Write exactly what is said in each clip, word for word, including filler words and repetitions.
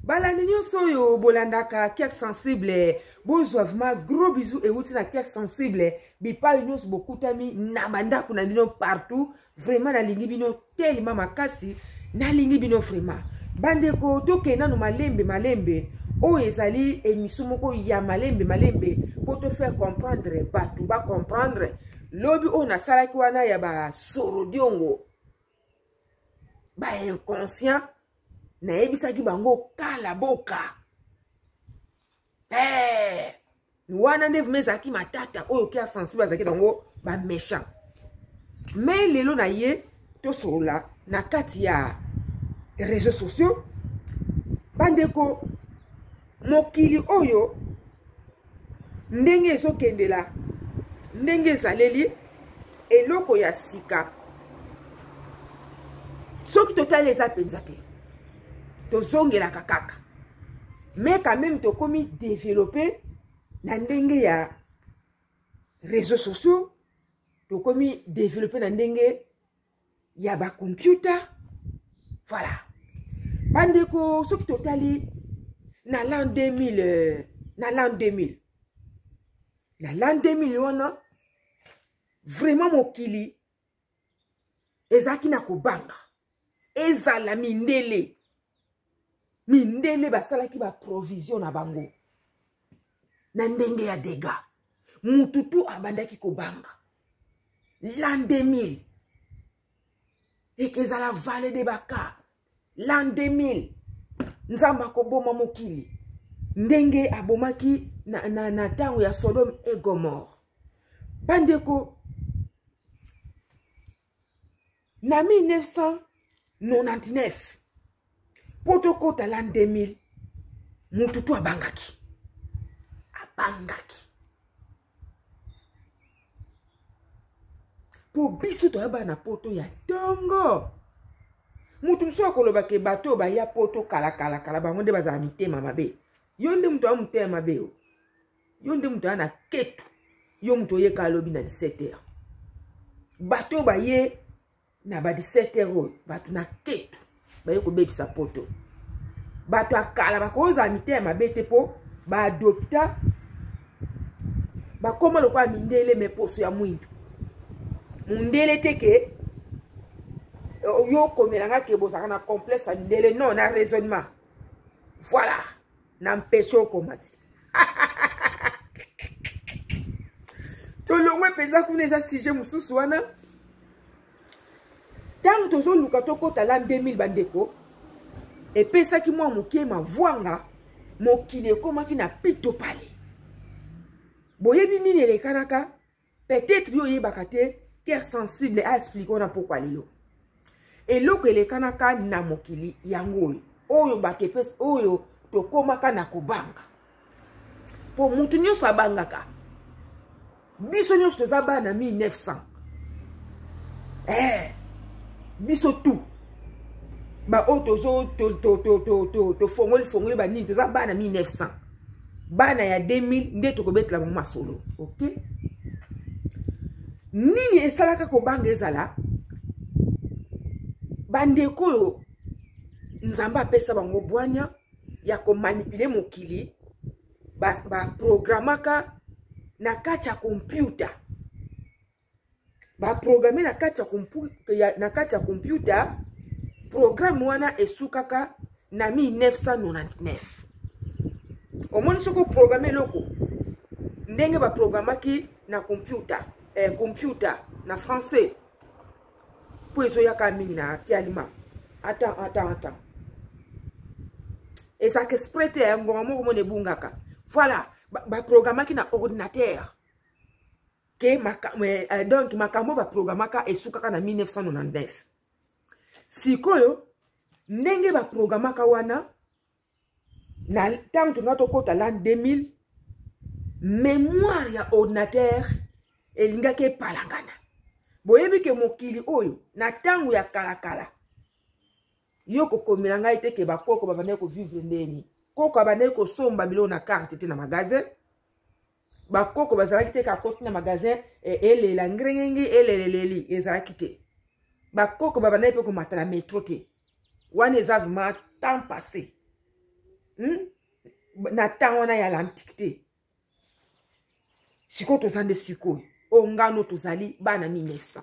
Balani nyonso yo bolandaka cœur sensible. Bozwa vraiment gros bisous et outi na cœur sensible. Bipa nyonso bokutami na bandako na bino partout. Vraiment na lingi bino tellement makasi. Na lingi bino vraiment. Bandeko toke nanu malembe malembe. O ezali émission moko ya malembe malembe pour te faire comprendre batu ba comprendre. Lobi on a salaki wana ya ba soro diongo. Ba inconscient. Na ebisaki bango kala boka. Eh, wana ndev mezaki matata oyo kia sensible azaki dango ba méchant. Mais lelo na ye to sola na kati ya réseaux sociaux bandeko mokili oyo ndenge so kendela ndenge zaleli eloko ya sika soki totali eza penza te. Tozongela kakaka. Mais quand même to komi développer na ndenge ya réseaux sociaux, to komi développer na ndenge ya ba computer. Voilà. Bandeko soki totali na l'an deux mille euh, na l'an deux mille. Na l'an deux mille wana vraiment mokili ezaki na kobanga. Ezala mindele. Mindele basalaki ba provision na bango. Na ndenge ya dega. Mututu abandaki kobanga. L'an deux mille. Ekezala vallée de Baka. L'an deux mille. Nzamba koboma mokili. Ndenge abomaki na, na, na tango ya Sodome et Gomorre. Bandeko. Na mille neuf cent quatre-vingt-dix-neuf. Potoko l'an deux mille, mututu abangaki. Abangaki. Po biso to yaba na poto ya tongo. Mutu mso akoloba ke bato ba ya poto kala kala kala bango nde bazala mitema mabe. Yonde mutu wa mutema mabe yo. Yonde mutu wa na ketu. Yo mutu ye kalobi na dix-sept heures. Bato ba ye na ba dix-sept heures bato na ketu. Baye ko bebisa poto. Bato akala bakoza mitema bete po ba adopta ba koma lokwa mindele me poso ya mwindu. Mundele teke yo komelanga ke bosaka na complexe à mindele non na raisonnement. Voilà, na mpesho komati. To longwe penza kuneza sujet mususu wana. Tant tozo luka toko l'an deux mille bandeko et pesa ki mwa mokie ma voanga mokile koma ki na pito pale boyebi nini le kanaka peut-être yo yebaka te cœur sensible a expliquer na pourquoi lelo eloko ele kanaka na mokili yango oyo bato pesa oyo to koma kana kobanga po mutu nyonso abangaka biso nyonso tozaba na mille neuf cents eh biso tout ba otozo to to to to to to fongoli fongoli ba nini toza bana mille neuf cents bana ya deux mille nde to kobetla mama solo. OK, nini esalaka ko banga ezala bandeko yo nzamba pesa bango bwanya ya ko manipuler mokili ba, ba programaka na kati ya computer. Ba programmer na kati ya computer na kati ya computer programme wana esukaka na mille neuf cent quatre-vingt-dix-neuf. Omoni soko programmer loko ndenge ba programmaki na computer eh, computer na français po ezo yaka mingi na kialima. Attends attends attends. Et ça que sprete ya ngoma moko mone bungaka. Voilà, ba, ba programmaki na ordinateur. Que maka, euh, donc makambo ba programmaka esukaka na mille neuf cent quatre-vingt-dix-neuf. Sikoyo ndenge ba programmaka wana na tango tunga tokota l'an deux mille mémoire ya ordinateur elingake palangana. Boyebi ke mokili oyo na tango ya kala kala yoko komelanga ite ke bakoko babane ko vivre ndeni koko abane ko somba bilo na carte te na magasin. Bakoko bazalaki te ka koti na magasin e ele la ngrengengi ele leli ezalaki te. Bakoko babane pe ko matala metro te. Wana eza vraiment temps passé. hmm? Na ntango wana ya l'antiquité sikoyo toza nde sikoyo oyo ngano tozali bana mille neuf cents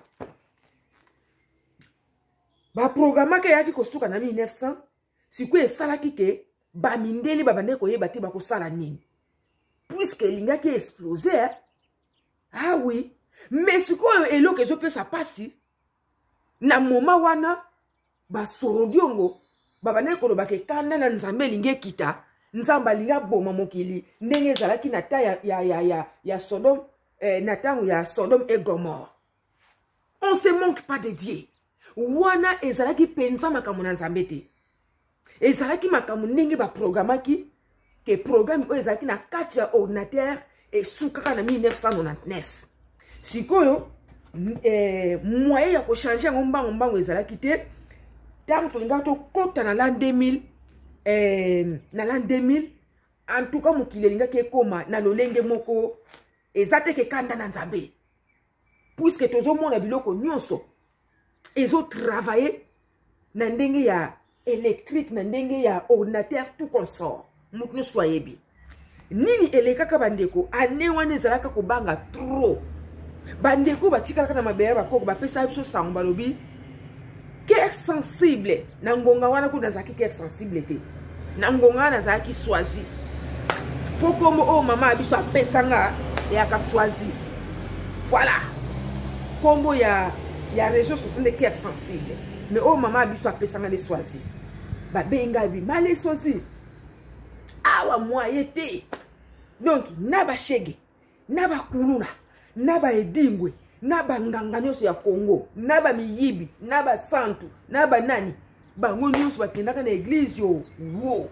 baprogramaka eyaki kosuka na mille neuf cents sikoyo esalaki ke bamindeli babandeki koyeba te bakosala nini puisque elingaki explose eh? Ah oui mais sikoyo eloko ezopesa pasi na moma wana basorodiongo babandeki kolobaka ekanda na nzambe elingi ekita nzambe alingi aboma mokili ndenge ezalaki na ta ya, ya, ya, ya, ya Sodome eh, na ntango ya Sodome et Gomorre. On se manque pas de Dieu. Wana ezalaki penza makambo na nzambe te. Ezalaki makambo ndenge baprogramaki ke programme oyo ezalaki na kati ya ordinateur esukaka na mille neuf cent quatre-vingt-dix-neuf. Sikoyo eh, moyen ya kochange yango mbango mbango ezalaki te ntango tolingaka tokota na l'an deux mille eh, na l'an deux mille en tout cas mokili elingaki ekoma na lolenge moko eza te kekanda na nzambe puisque tozomona biloko nyonso ezotravaille na ndenge ya électrique na ndenge ya ordinateur tout consort mutu nyonso ayebi nini elekaka bandeko ane wana ezalaka kobanga trop bandeko batikalaka na mabeya bakoko bapesa biso sango balobi cœur sensible na ngonga wana kuna nazalaki cœur sensible te na ngonga wana nazalaki swazi po kombo oyo mama abiso apesanga eyaka swazi voilà kombo ya ya réseau social de cœur sensible mais oyo mama abiso apesanga de swazi babenga bi male swazi awa moye te donc na bashege na bakuluna na baedingwe na banganga nyonso ya Congo na bamiyibi na basantu na banani bango nyonso bakendaka na église yo wo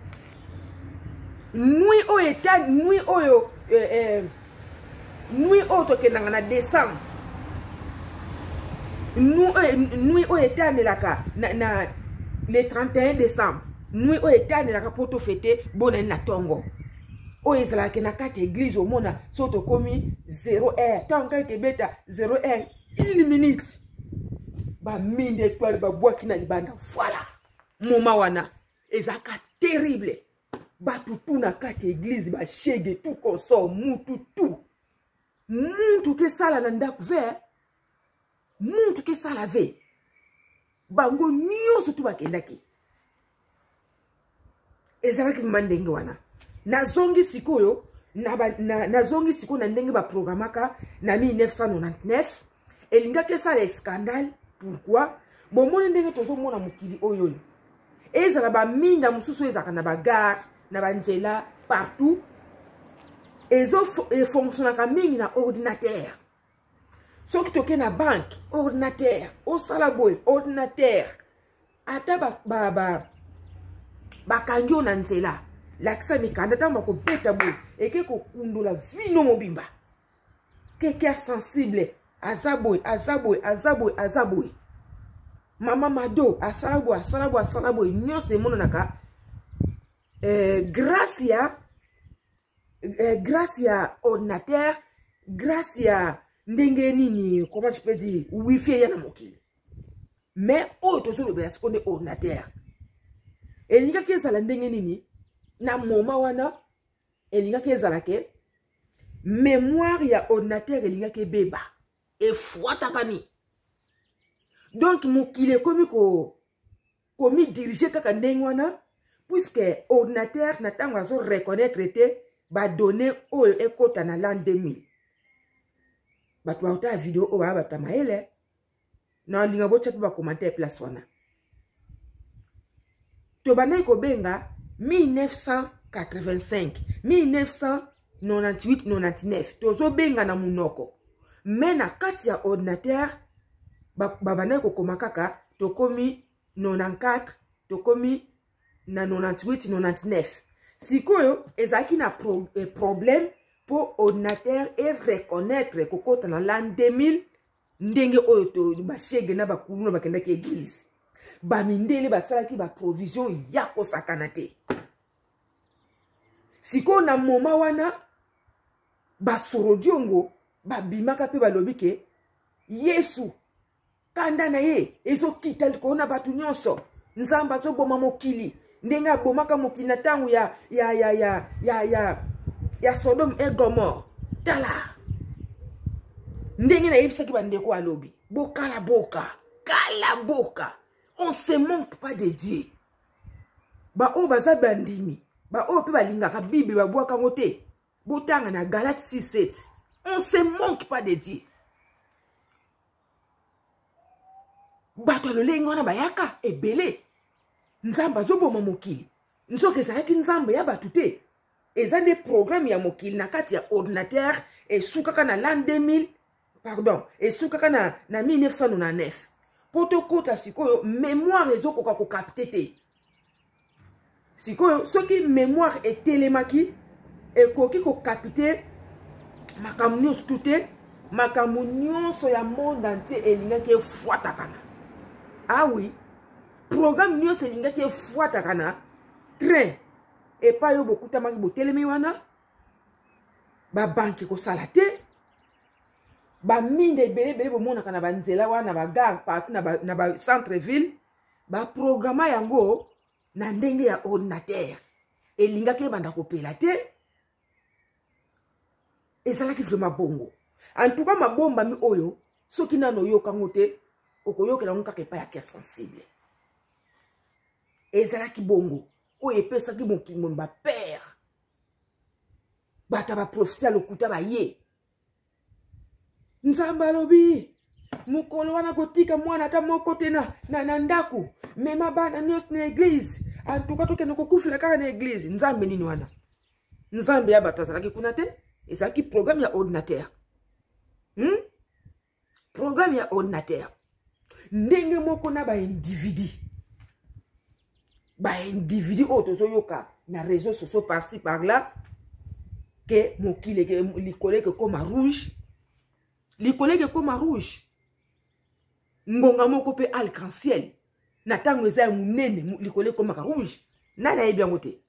nui oyo eta nui oyo eh, eh, nui oyo tokendanga na décembre nui oyo etandelaka na, na le trente et un décembre nui oyo etandelaka po tofete bonani na tongo oyo ezalaka na kati église omona so tokomi zéro heure ntango kaka ebeta zéro heure une minute baminde étoile babwaki na libanda voilà moma wana ezalaka terrible bato tu na kati église bashege tout consort mutu tu muntu kesala na ndako ve muntu kesala ve bango nyonso tu bakendaki ezalaki vima ndenge wana nazongi sikoyo na, na, nazongi sikoyo na ndenge baprogramaka na mille neuf cent quatre-vingt-dix-neuf elingaki esala scandale pourquoi bomoni ndenge tozomona mokili oyo ezala baminda mosusu ezalaka na bagare na banzela partout ezo efonctionnaka mingi na ordinateur soki toke na banque ordinateur osala boye ordinateur ata ba ba bakangi yo na nzela lakisa mikanda ntango bakobeta boye eke kokundula vino mobimba keke sensible aza boye aza boye aza boye aza boye mama mado asala boye asala boye asala boye nyonso emonanaka eh, grâce ya eh, grâce ya ordinateur grâce ya ndenge nini comment je peux dire wifi eya na mokili mais oyo tozolobela siko nde ordinateur elingaki ezala ndenge nini na moma wana elingaki ezala ke mémoire ya ordinateur elingaki ebeba efwataka ni donc mokili ekomi ko komi dirige kaka ndenge wana puisque ordinateur na ntango azo reconnaître te badonné oyo ekota na l'an deux mille bato bauta ya video oyo baya bata mayele na linga botya mpe bacommentaire place wana tobandaki kobenga mille neuf cent quatre-vingt-cinq mille neuf cent quatre-vingt-huit quatre-vingt-dix-neuf tozobenga na munoko mais na kati ya ordinateur babandaki kokoma kaka tokomi quatre-vingt-quatorze tokomi na quatre-vingt-huit quatre-vingt-dix-neuf sikoyo ezalaki na pro, eh, problème pour ordinateur et reconnaître kokota na l'an deux mille ndenge oyo to bashege na bakuluna bakendaki église bamindele basalaki baprovision ya kosakana te sikoyo na moma wana basorodiongo babimaka mpe balobi ke yesu kanda na ye ezokita likolo na bato nyonso nzambe azoboma mokili Ndenga bomaka mokili na tango ya ya ya ya ya ya ya Sodome et Gomorrhe. Tala. Ndenge na yebisaki bandeko alobi. Boka la boka. Kala boka. On se manque pas de Dieu. Ba o baza bandimi. Ba o pe balingaka Bible ba bwaka ngote. Botanga na Galates six sept. On se manque pas de Dieu. Bato lolengo na bayaka ebele. Nzamba zoboma mokili. Nzoke ezalaki nzamba ya bato te. Eza des programmes ya mokili na kati ya ordinateur et soukaka na l'an deux mille. Pardon. Et soukaka na na mille neuf cent quatre-vingt-dix-neuf. Poto kota sikoyo mémoire ezokoka ko capter te. Sikoyo soki mémoire etelemaki ekoki ko capter makambo nyonso tute makambo nyonso ya monde entier elingaki efuatakana. Ah oui. Programme nyonso elingaki efuatakana. Train et pas yo bokuta maki botelemi wana. Ba banki ko salate. Ba minde ebele ebele bomonaka na banzela wana ba gare partout na ba, na ba centre ville. Ba programme yango na ndenge ya ordinateur. Elingaki ebanda kopela te. Ezalaki vraiment bongo. En tout cas mabomba mi oyo soki nano yoka ngote okoyokela ngaka epa ya cœur sensible. Ezalaki bongo oyo epesaki mokili mo ba père. Bata ba prophétie lokuta ba ye. Nzamba lobi mukolo wana kotika mwana ta moko tena na na ndaku mema bana nyos na église en tout cas to keno kokufila kaka na église nzambe nini wana nzambe ya batazalaki kuna te ezalaki programme ya ordinateur. Hmm? Programme ya ordinateur. Ndenge moko na ba individu. Ba individu otozo yoka na réseaux sociaux par-ci par-là que mokile ke likole ke koma rouge. Likole ke koma rouge. Ngonga moko pe arc-en-ciel. Na tango eza ya munene likole koma ka rouge. Nana yebi yango te.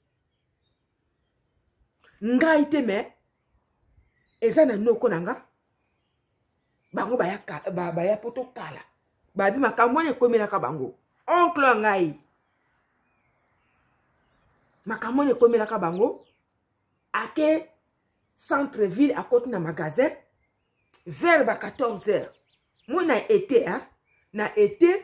Ngai te me eza na noko nanga. Bango baya ba baya poto kala. Babi makamwane komela ka bango. Oncle ngai. Makamwane komela ka bango. Ake centre ville à côté na magasin vers ba quatorze heures. Moi na été hein, na été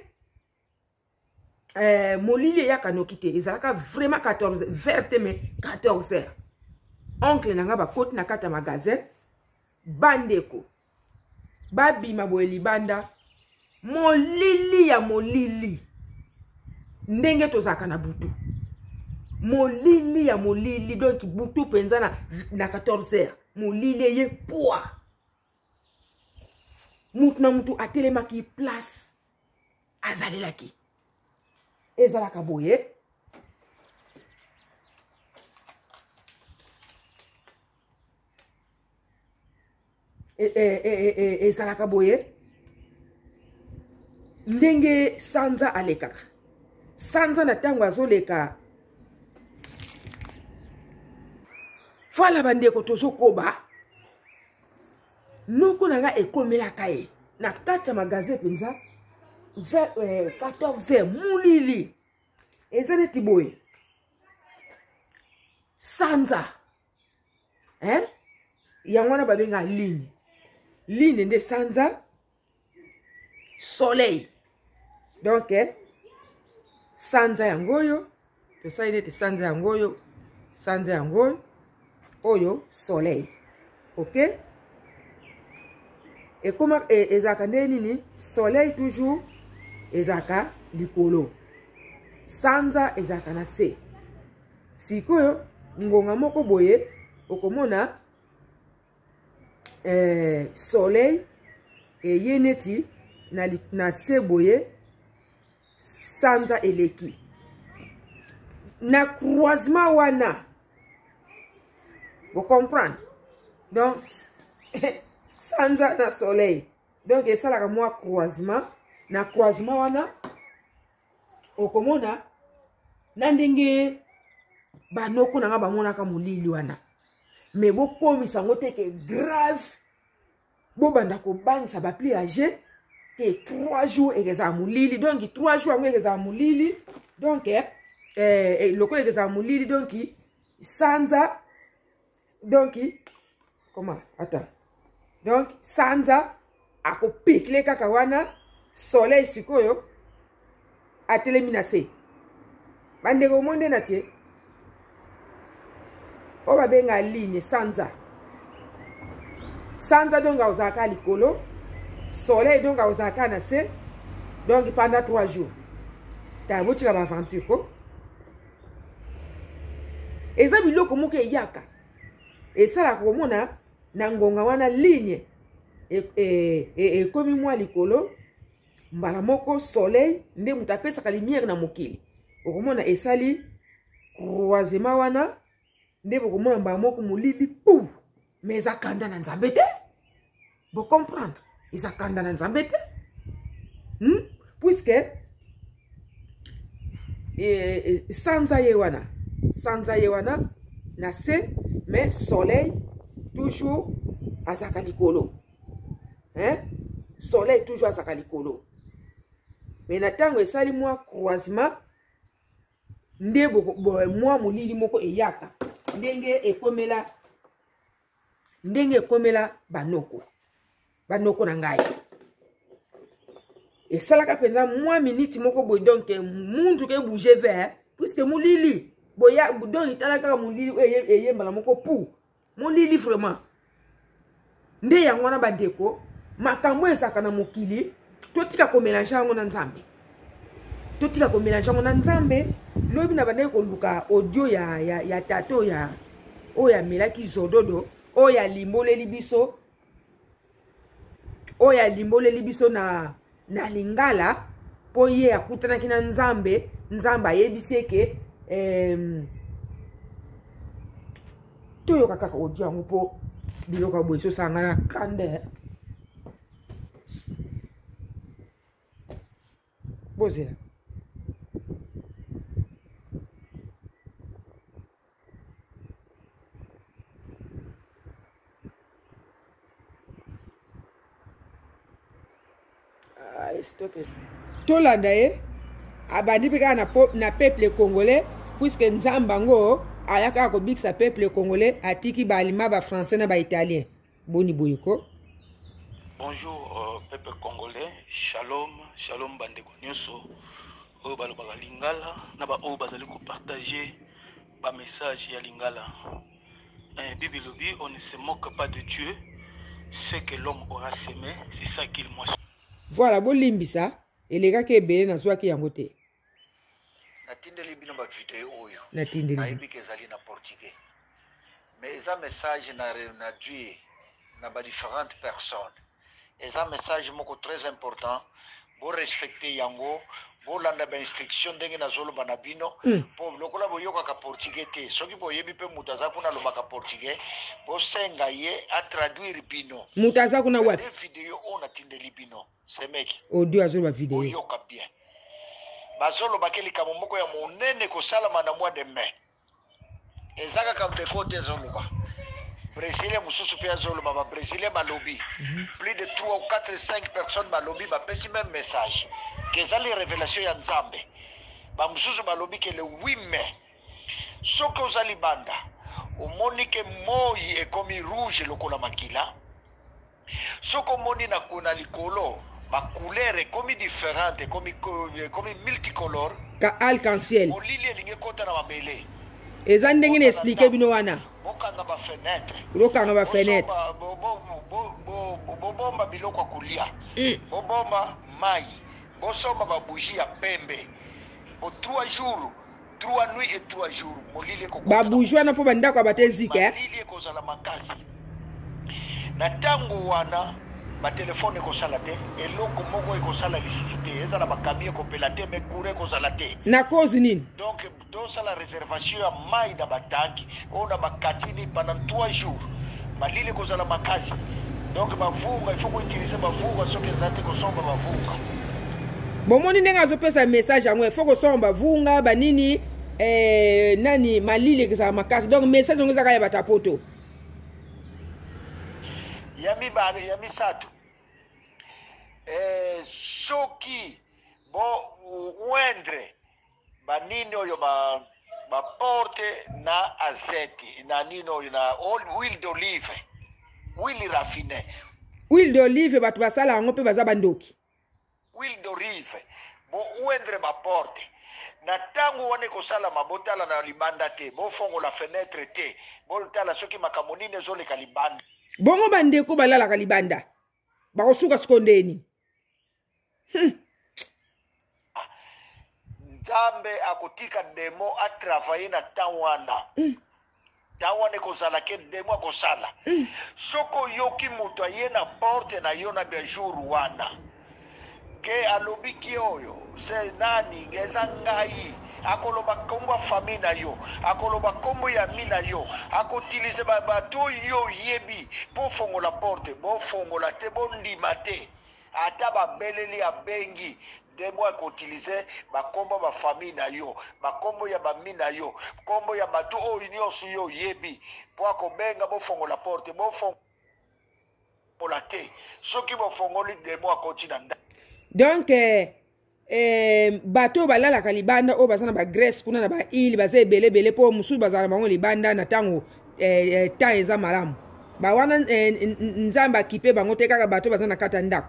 euh molili ya kanokite ezalaka vraiment quatorze vers te quatorze heures. Oncle nanga ba côté na kata magasin bandeko babima boye libanda molili ya molili ndenge tozaka na butu molili ya molili donc butu penza na, na quatorze heures molili ye poa mutu na mutu atelemaki place azalelaki ezalaka boye e e e e ezalaka boye ndenge sanza alekaka sanza na tango azoleka fala bandeko tozokoba noko nanga ekomelaka ye na kati ya magasin penza vers euh, quatorze heures mulili eza neti boye sanza hein yango wana babenga ligne ligne nde sanza soleil donc eh, sanza yango oyo tosali neti sanza yango oyo sanza yango oyo oyo soleil ok et comment ezaka nde nini soleil toujours ezaka likolo sanza ezaka na se sikoyo ngonga moko boye okomona eh, soleil eye neti na, na se boye sanza eleki na croisement wana vous comprenez donc sanza na soleil donc esalaka mwa croisement na croisement wana okomona na ndenge banoko nanga bamonaka molili wana mais bokomisa ngo te ke grave bobanda kobangisa bapli age ke trois jours ekezala molili donc trois jours yango ekezala molili donc eh, eh, lokola ezala molili donc sanza donc comment attends donc sanza akopikle kaka wana soleil sikoyo atelemi na se bandeko monde na tie o babenga ligne sanza sanza donc aozalaka likolo soleil donc aozalaka na se donc pendant trois jours tabotika baaventure ko eza biloko moko eyaka esalaka komona na ngonga wana ligne ekomi mwa likolo mbala moko soleil nde moto apesaka lumière na mokili okomona esali croisement wana nde bokomona mbala moko molili pou mais eza kanda na nzambe te bocomprendre eza kanda na nzambe te hmm? Puisque eh, sanza ye wana sanza ye wana na se mais soleil toujours azaka likolo hein? Soleil toujours azaka likolo mais na tango esali mwa croisement nde mwa molili moko eyaka ndenge ekomela ndenge ekomela banoko banoko na ngai esalaka penza mwa minute moko boy donc mundu ke bouger vers puisque molili boya donc italaka molili eyembala moko pou molili vraiment nde yango wana bandeko makambo ezaka na mokili totika komélange yango na nzambe totika komélange yango na nzambe lobi na bandeko koluka audio ya ya, ya tato ya oya melaki zododo oya limboleli biso oya limboleli biso na na lingala po ye akutanaki na nzambe nzambe ayebisi eke em toyoka kaka audio yango po biloko boye esosanga na kande bozela tolanda ye abandi mpe kaka na, na peuple congolais puisque nzambango ayaka kobikisa peuple congolais atiki balima ba français na ba italien boni boyiko. Bonjour euh, peuple congolais, shalom shalom bandeko nyonso oyo balobaka lingala na ba oyo bazali ko partager ba message ya lingala. Eh, Bible lobi on ne se moque pas de Dieu, ce que l'homme aura semé c'est ça qu'il moissonne. Voilà bolimbisa elekaki ebele nazwaki yango te natindeli bino ba video oyo natindeli nayebi ke ezali na portugais mais eza message na na Dieu na ba différentes personnes eza message moko très important bo respecter yango bo landa ba instruction ndenge na zolo bana bino mm. po lokola boyoka ka portugais te soki boyebi pe mutaza kuna lobaka portugais bo senga ye a traduire bino mutaza kuna wapi video on natindeli bino semeki audio azolo ba video boyoka bien bazolo bakeli kamo moko ya monene ko salama na mois de mai ezaka kam de côté zolo ba Brésilien mususu pe zolo ba Brésilien balobi mm -hmm. plus de trois ou quatre cinq personnes balobi ba pesi même message que ça les révélations ya nzambe ba mususu balobi que le huit mai soko zali banda omoni ke moi e komi rouge lokola makila soko moni na kuna likolo ma couleur est comme différente comme comme multicolore ka arc-en-ciel olili elingi kota na mabele eza ndenge na expliquer bino wana bokanga ba fenêtre bokanga ba fenêtre bo bo bo bo bomba biloko kulia bo bomba mai bo soma ba bougie ya pembe bo trois jours trois nuits et trois jours molili ko ba bougie na po bandako batezika eh molili ko zala makasi na tango wana ba telefone ko sala te eloko moko ko sala lisusu te ezala ba kamie ko pelate me kure ko sala te na cause nini donc do sala réservation ya mai na batanki ona bakatini pendant trois jours malile ko sala makasi donc bavunga il faut ko utiliser bavunga soki ezate ko somba bavunga bomoni ndenge azopesa message yango il faut ko somba bavunga banini eh nani malile ko sala makasi donc message ngo ezaka ya batapoto yami ba yami sato eh soki bo wendre banini oyo ba baporte na azeti na nini oyo na huile d'olive huile raffiné huile d'olive bato basala yango mpe baza bandoki huile d'olive bo uendre baporte na tango wane kosala mabotala na libanda te bofongola fenêtre te botala soki makambo nini ezoleka libanda bongo bandeko balalaka libanda bakosuka sikondeni hmm. Nzambe akotika demo a travailler na temps wana mm. temps wana ekozala ke demo akosala mm. soko yoki moto aye na porte na yo na bejour wana ke alobiki oyo se nani eza ngai akoloba kombo ya famille na yo akoloba kombo ya mi na yo akotilize bato yo yebi bofongola porte bofongola te bondima te ata babeleli abengi demo akotilize bakombo ba famille na yo bakombo ya bami na yo kombo ya bato oyo nyonso yo yebi po akobenga bofongola porte bofongola te soki bofongoli demo akoti na nda donc eh, eh, bato balalaka libanda oyo baza na bagrèce kuna na baile baza ebele ebele mpo mosusu bazala bango libanda na ntango eh, eh, temps eza malamu bawana eh, nzambe akipe bango te kaka bato baza na kati ya ndako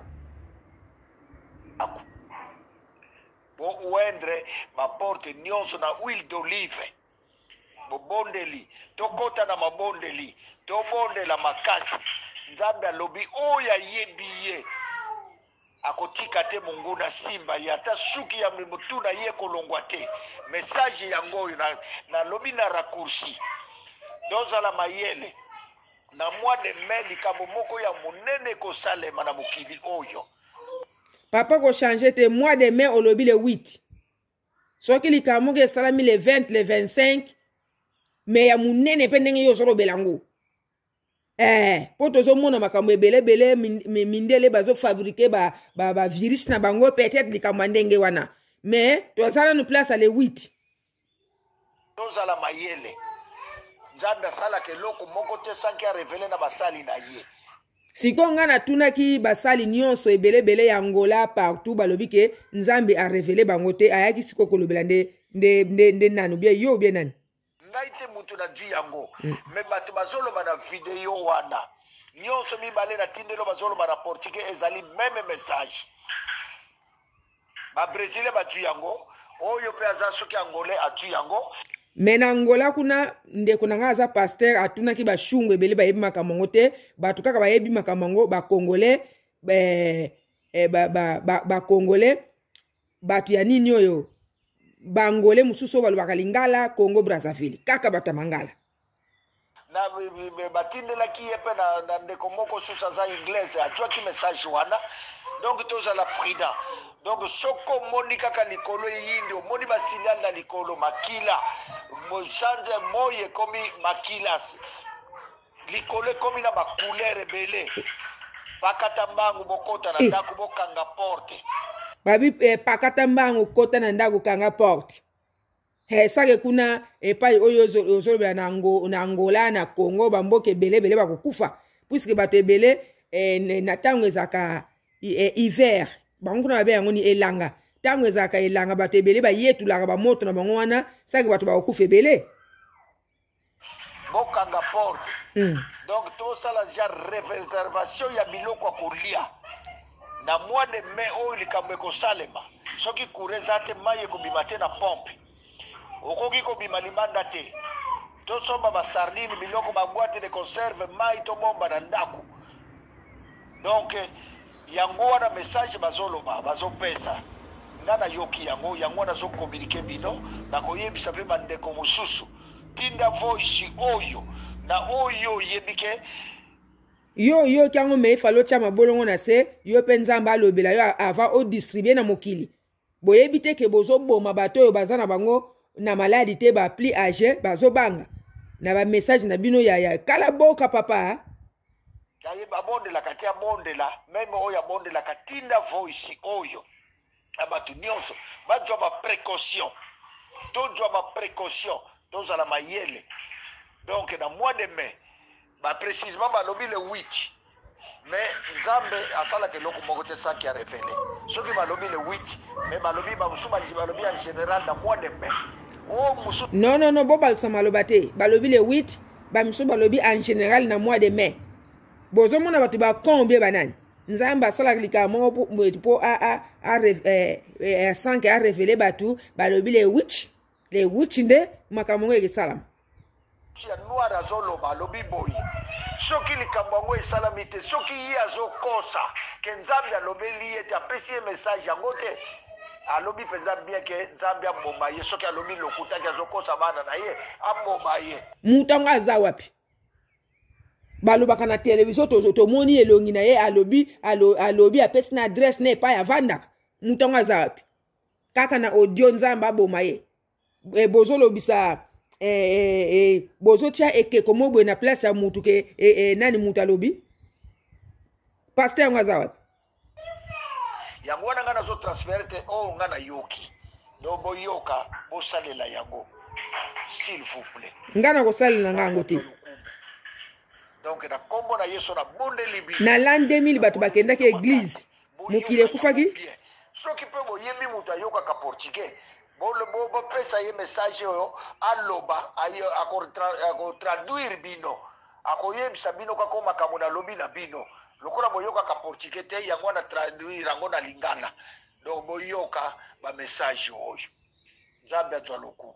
bo uendre baporte nyonso na huile d'olive bobondeli tokota na mabondeli tobondela makasi nzambe alobi oyo ayebi ye akotika te monguna simba ye ata suki ya motuna ye kolongwa te message yango oyo nalobi na raccourci dozala mayele na mois de mai likambo moko ya monene kosalema na mokili oyo papa ko changer te mois de mai olobi le huit soki likambo ke salami le vingt le vingt-cinq mais ya munene pe ndenge yo solo belango eh po tozomona makambo ebele bele mindele bazo fabriquer ba ba, ba virus na bango peut-être likambo ndenge wana mais tozala no place à le huit tozala mayele nzambe asala keloko moko te sanki a révéler na basali na ye sikonga na tunaki basali nyonso ebele bele ya Angola partout balobi ke nzambe a révéler bango te ayaki siko kolobela nde nde nde nanu bien yo bien nani ngai te mutu na dji yango mm. me bato bazoloba na video wana nyonso mibale na tindelo bazoloba na portugais ezali même message ba brésilien batu yango oyo pe aza soki angolais atu yango mais na Angola kuna ndeko nanga aza pasteur atunaki bashungu ebele bayebi makambo ngo te bato kaka bayebi makambo ngo ba congolais eh, eh, ba ba ba, ba congolais bato ya nini oyo bangolais mususu balobaka lingala Congo Brazzaville kaka bato mangala na batindelaki ye pe na, na ndeko moko susu aza anglaise atuaki message wana donc tozala prudent donc soko moni kaka likolo yindi omoni basignal na likolo makila mochanje moye komi makilas likolo komi na bacouleur ebele pakata mbangu bokota na ndako bokanga porte babi eh, pakata mbangu kota na ndako kanga porte he sake kuna epai oyo ozolobela na ngo na Angola na Congo bamboke ebele ebele bakokufa puisque bato ebele eh, na tango ezaka eh, hiver bango kuna babe yango ni elanga tango ezaka elanga bato ebele bayetulaka bamoto na bango wana sake bato bakokufa ebele bokanga porte mm. donc tosala ja réservation ya biloko ya kolia na mois de mai oyo likambo ekosalema soki kure eza te mai ekobima te na pompe okoki kobima libanda te tosomba basardine biloko baboite de conserve mai tobomba na ndako donc yango wana message bazoloba bazopesa nga nayoki yango yango wana azokommunike bino nakoyebisa mpe bandeko mosusu tinda voice oyo na oyo oyebike yo yo kiango me falo tia mabolongo na se yo pe nzamba alobela yo ava o distribuer na mokili boyebi te ke bozoboma bato oyo baza na bango na maladi te ba pli age bazobanga na ba message na bino ya ya kala boka papa kaye babondela kati abondela meme oyo abondela katinda voice oyo abatu nyonso bajwa ba précaution tozwa ba précaution tozala mayele donc na mois de mai ba précisément balobi le huit mais nzambe asalaka eloko moko te saki arefele soki balobi le huit mais balobi bamosusu balobi en général na mois de mai o mosusu non non non bo balsa maloba te balobi le huit bamosusu balobi en général na mois de mai bozomona bato bakombie banani nzambe asalaka likambo moko mpo a sanke arefele bato balobi le huit le huit nde makambo ngo ekesalama ya noir azoloba alobi boye soki likambo yango esalami te soki ye azokosa ke nzambe alobeli ye te apesi ye message yango te alobi mpenza bien ke nzambe aboma ye soki alobi lokutaki azokosa bana na ye aboma ye mutu yango aza wapi balobaka na televizio tomoni elongi na ye alobi alobi apesi na adresse na epai avandaka mutu yango aza wapi kaka na audio nzambe aboma ye bozolobisa Eh, eh, eh, bozo tia ekeko mobwe na place ya mutu ke eh, eh, nani mutu alobi pasteur yango aza wapi yango wana nga nazo transfert te oyo nga na yoki do boyoka bosalela yango s'il vous plaît nga na kosalela nga yango te donc na kombo na yesu na bondeli bi na l'an deux mille bato bakendaki église mokili ekufaki soki mpe boyembi mutu ayokaka portugais bopesa ye message oyo aloba akotraduire bino akoyebisa bino kako makambo nalobi na bino lokola boyokaka portugais te yango na traduire yango na lingala donc boyoka bamessage oyo nzambe azwa lokumu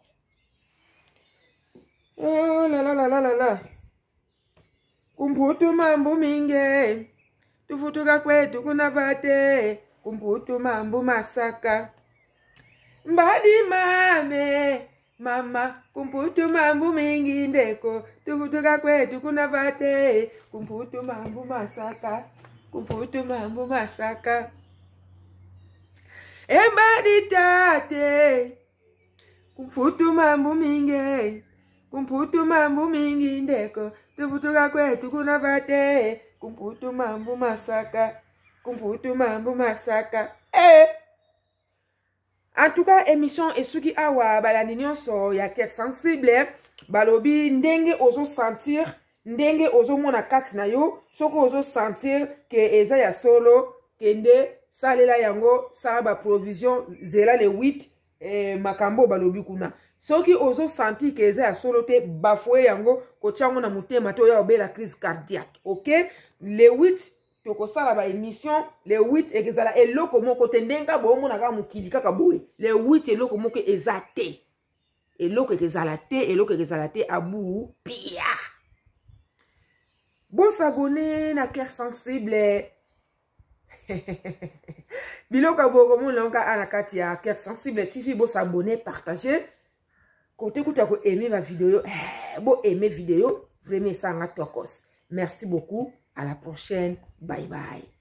oh la la la la la la kumputu mambo mingi tufutuka kwetu kuna vate kumputu mambo masaka mbadi mame mama kumputu mambo mingi ndeko tufutuka kwetu kuna vate kumputu mambo masaka kumputu mambo masaka embadi tate kumputu mambo mingi kumputu mambo mingi ndeko tufutuka kwetu kuna vate kumputu mambo masaka kumputu mambo masaka eh en tout cas émission esuki awa balandi nyonso ya cœur sensible balobi ndenge ozo sentir ndenge ozo mona kati na yo soko ozo sentir ke eza ya solo kende salela yango sala ba provision zela le huit eh, makambo balobi kuna soki ozo sentir ke eza ya solo te bafoye yango kotiango na mutema to ya obela crise cardiaque OK le huit tokosala ba émission le huit ekezala eloko moko te ndenga bomona ka mukili kaka boye le huit eloko moko eza te eloko ekezala te eloko ekezala te abu pia bon s'abonner na cœur sensible biloko boko mononga ana kati ya cœur sensible T V bon s'abonner partager côté kuta ko aimer ma vidéo bon aimer vidéo vraiment ça nga tokos merci beaucoup. À la prochaine. Bye bye.